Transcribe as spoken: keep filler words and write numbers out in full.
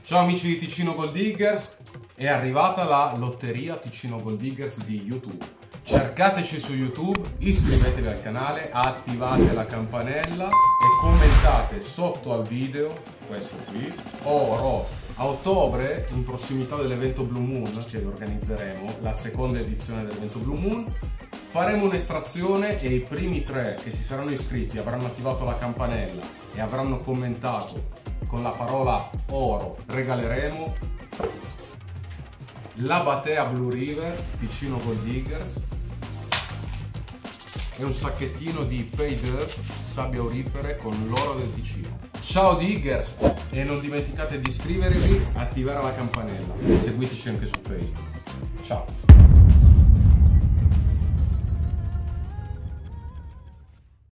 Ciao amici di Ticino Gold Diggers, è arrivata la lotteria Ticino Gold Diggers di YouTube. Cercateci su YouTube, iscrivetevi al canale, attivate la campanella e commentate sotto al video, questo qui, oro. A ottobre, in prossimità dell'evento Blue Moon che organizzeremo, la seconda edizione dell'evento Blue Moon, faremo un'estrazione e i primi tre che si saranno iscritti, avranno attivato la campanella e avranno commentato con la parola oro, regaleremo la Batea Blue River Ticino Gold Diggers e un sacchettino di Pay Dirt sabbia aurifere con l'oro del Ticino. Ciao Diggers, e non dimenticate di iscrivervi, attivare la campanella e seguiteci anche su Facebook. Ciao!